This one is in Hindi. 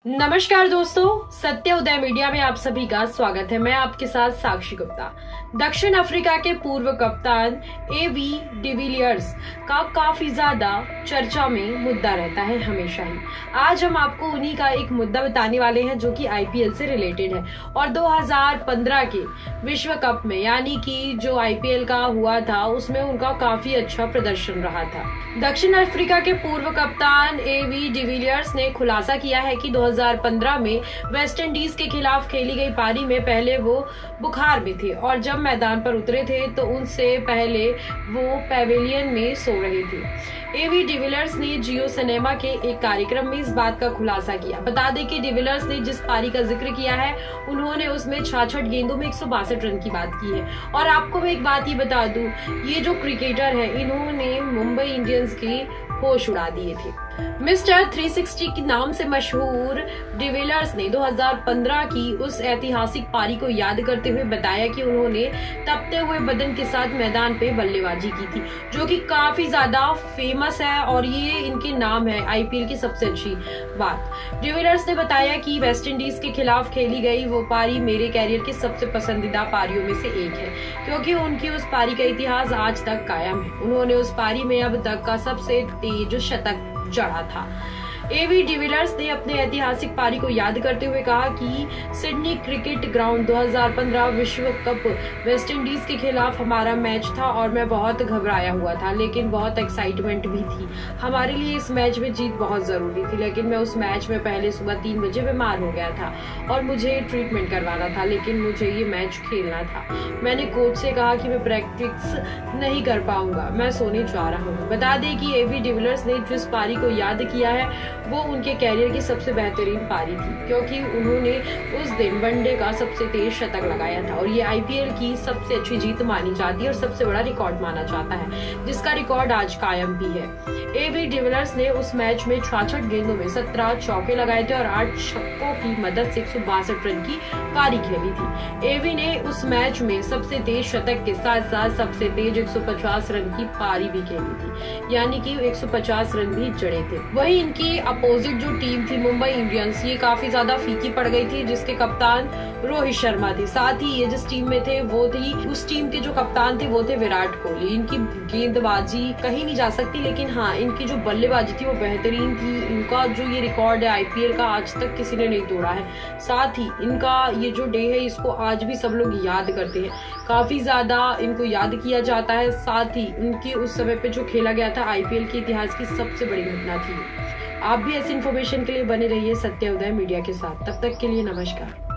नमस्कार दोस्तों, सत्य उदय मीडिया में आप सभी का स्वागत है। मैं आपके साथ साक्षी गुप्ता। दक्षिण अफ्रीका के पूर्व कप्तान एवी डिविलियर्स का काफी ज्यादा चर्चा में मुद्दा रहता है हमेशा ही। आज हम आपको उन्हीं का एक मुद्दा बताने वाले हैं जो कि आईपीएल से रिलेटेड है और 2015 के विश्व कप में यानी कि जो आईपीएल का हुआ था उसमें उनका काफी अच्छा प्रदर्शन रहा था। दक्षिण अफ्रीका के पूर्व कप्तान एवी डिविलियर्स ने खुलासा किया है कि 2015 में वेस्ट इंडीज के खिलाफ खेली गई पारी में पहले वो बुखार में थे और जब मैदान पर उतरे थे तो उनसे पहले वो पैवेलियन में सो रहे थे। एवी डिविलियर्स ने जियो सिनेमा के एक कार्यक्रम में इस बात का खुलासा किया। बता दें कि डिविलियर्स ने जिस पारी का जिक्र किया है उन्होंने उसमें 66 गेंदों में 162 रन की बात की है। और आपको मैं एक बात ही बता दूं, ये जो क्रिकेटर है इन्होंने मुंबई इंडियंस की होश उड़ा दिए थे। मिस्टर 360 के नाम से मशहूर डिविलियर्स ने 2015 की उस ऐतिहासिक पारी को याद करते हुए बताया कि उन्होंने तपते हुए बदन के साथ मैदान पे बल्लेबाजी की थी, जो कि काफी ज्यादा फेमस है और ये इनके नाम है आईपीएल की सबसे अच्छी बात। डिविलियर्स ने बताया कि वेस्ट इंडीज के खिलाफ खेली गई वो पारी मेरे कैरियर की सबसे पसंदीदा पारियों में से एक है, क्योंकि उनकी उस पारी का इतिहास आज तक कायम है। उन्होंने उस पारी में अब तक का सबसे तेज शतक जड़ा था। एवी डिविलियर्स ने अपने ऐतिहासिक पारी को याद करते हुए कहा कि सिडनी क्रिकेट ग्राउंड 2015 विश्व कप वेस्ट इंडीज के खिलाफ हमारा मैच था और मैं बहुत घबराया हुआ था, लेकिन बहुत एक्साइटमेंट भी थी। हमारे लिए इस मैच में जीत बहुत जरूरी थी, लेकिन मैं उस मैच में पहले सुबह 3 बजे बीमार हो गया था और मुझे ट्रीटमेंट करवाना था, लेकिन मुझे ये मैच खेलना था। मैंने कोच से कहा कि मैं प्रैक्टिस नहीं कर पाऊंगा, मैं सोने जा रहा हूँ। बता दें कि एवी डिविलियर्स ने जिस पारी को याद किया है वो उनके कैरियर की सबसे बेहतरीन पारी थी, क्योंकि उन्होंने उस दिन वनडे का सबसे तेज शतक लगाया था और ये आईपीएल की सबसे अच्छी जीत मानी जाती है और सबसे बड़ा रिकॉर्ड माना जाता है, जिसका रिकॉर्ड आज कायम भी है। एवी डिविलियर्स ने उस मैच में 66 गेंदों में 17 चौके लगाए थे और 8 छक्कों की मदद से 162 रन की पारी खेली थी। एवी ने उस मैच में सबसे तेज शतक के साथ साथ सबसे तेज 150 रन की पारी भी खेली थी, यानी कि 150 रन भी जड़े थे। वही इनकी अपोजिट जो टीम थी मुंबई इंडियंस, ये काफी ज्यादा फीकी पड़ गई थी, जिसके कप्तान रोहित शर्मा थे। साथ ही ये जिस टीम में थे वो थी, उस टीम के जो कप्तान थे वो थे विराट कोहली। इनकी गेंदबाजी कहीं नहीं जा सकती, लेकिन हाँ इनकी जो बल्लेबाजी थी वो बेहतरीन थी। इनका जो ये रिकॉर्ड है आईपीएल का आज तक किसी ने नहीं तोड़ा है। साथ ही इनका ये जो डे है इसको आज भी सब लोग याद करते हैं, काफी ज्यादा इनको याद किया जाता है। साथ ही उनकी उस समय पे जो खेला गया था आईपीएल के इतिहास की सबसे बड़ी घटना थी। आप भी ऐसी इन्फॉर्मेशन के लिए बने रहिए सत्य उदय मीडिया के साथ। तब तक के लिए नमस्कार।